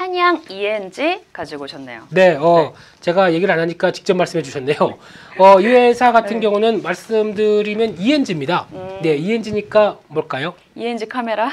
한양 ENG 가지고 오셨네요. 네, 제가 얘기를 안 하니까 직접 말씀해 주셨네요. 이 회사 같은 경우는 말씀드리면 ENG입니다. 네, ENG니까 뭘까요? ENG 카메라?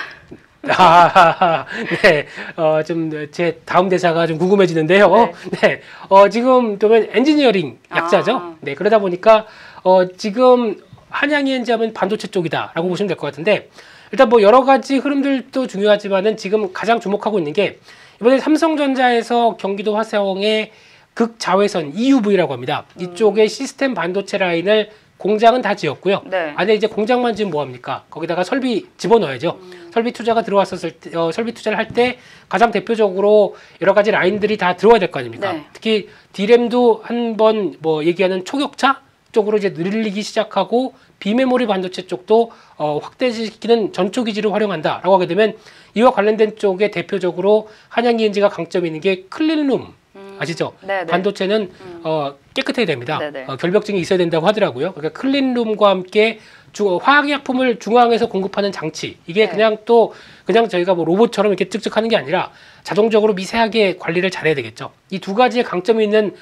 네, 좀 제 다음 대사가 좀 궁금해지는데요. 네, 지금 보면 엔지니어링 약자죠. 네, 그러다 보니까 지금 한양 ENG 하면 반도체 쪽이다라고 보시면 될 것 같은데, 일단 뭐 여러 가지 흐름들도 중요하지만은 지금 가장 주목하고 있는 게 이번에 삼성전자에서 경기도 화성의 극자외선 EUV라고 합니다. 이쪽에 시스템 반도체 라인을 공장은 다 지었고요. 네. 안에 이제 공장만 지금 뭐 합니까? 거기다가 설비 집어넣어야죠. 설비 투자가 들어왔었을 때, 설비 투자를 할 때 가장 대표적으로 여러 가지 라인들이 다 들어와야 될 거 아닙니까? 네. 특히 D램도 한번 뭐 얘기하는 초격차 쪽으로 이제 늘리기 시작하고 비메모리 반도체 쪽도 확대시키는 전초 기지를 활용한다라고 하게 되면 이와 관련된 쪽에 대표적으로 한양 ENG가 강점이 있는 게 클린룸 아시죠? 네네. 반도체는 깨끗해야 됩니다. 네네. 결벽증이 있어야 된다고 하더라고요. 그러니까 클린룸과 함께 화학약품을 중앙에서 공급하는 장치. 이게 네. 그냥 저희가 뭐 로봇처럼 이렇게 쭉쭉 하는 게 아니라 자동적으로 미세하게 관리를 잘해야 되겠죠. 이 두 가지의 강점이 있는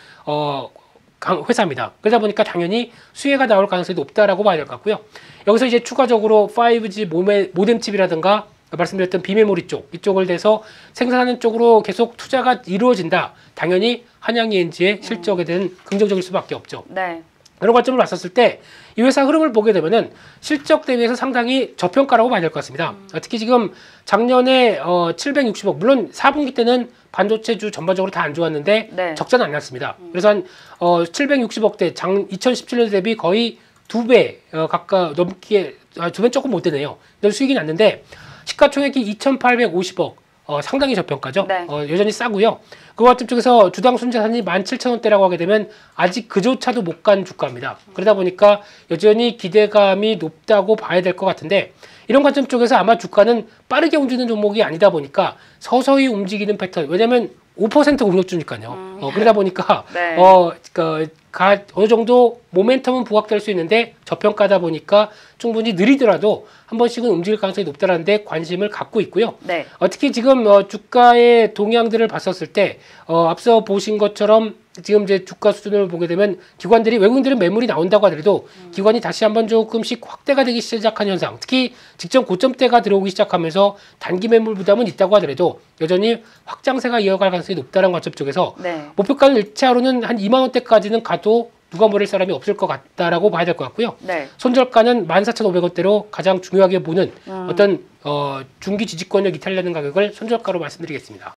회사입니다. 그러다 보니까 당연히 수혜가 나올 가능성이 높다라고 봐야 될 것 같고요. 여기서 이제 추가적으로 5G 모뎀 칩이라든가 말씀드렸던 비메모리 쪽, 이쪽을 대해서 생산하는 쪽으로 계속 투자가 이루어진다. 당연히 한양 ENG의 실적에 대한 긍정적일 수밖에 없죠. 네. 그런 관점을 봤었을 때 이 회사 흐름을 보게 되면은 실적 대비해서 상당히 저평가라고 봐야 될 것 같습니다. 특히 지금 작년에 760억, 물론 4분기 때는 반도체주 전반적으로 다 안 좋았는데 네. 적자는 안 났습니다. 그래서 한 760억대 2017년 대비 거의 2배 가까이 넘기에 2배 조금 못 되네요. 근데 수익이 났는데 시가총액이 2,850억. 상당히 저평가죠. 네. 여전히 싸고요. 그 같은 쪽에서 주당 순자산이 17,000원대라고 하게 되면 아직 그조차도 못 간 주가입니다. 그러다 보니까 여전히 기대감이 높다고 봐야 될 것 같은데, 이런 관점 쪽에서 아마 주가는 빠르게 움직이는 종목이 아니다 보니까 서서히 움직이는 패턴. 왜냐면 5% 공격주니까요. 그러다 보니까 네. 어느 정도 모멘텀은 부각될 수 있는데 저평가다 보니까 충분히 느리더라도 한 번씩은 움직일 가능성이 높다는 데 관심을 갖고 있고요. 네. 특히 지금 주가의 동향들을 봤었을 때 앞서 보신 것처럼 지금 이제 주가 수준을 보게 되면 외국인들은 매물이 나온다고 하더라도 기관이 다시 한번 조금씩 확대가 되기 시작한 현상, 특히 직전 고점대가 들어오기 시작하면서 단기 매물 부담은 있다고 하더라도 여전히 확장세가 이어갈 가능성이 높다는 관점 쪽에서 네. 목표가는 일차로는 한 2만 원대까지는 가도 누가 모를 사람이 없을 것 같다라고 봐야 될 것 같고요. 네. 손절가는 14,500원대로 가장 중요하게 보는 어떤 중기 지지권을 이탈하는 가격을 손절가로 말씀드리겠습니다.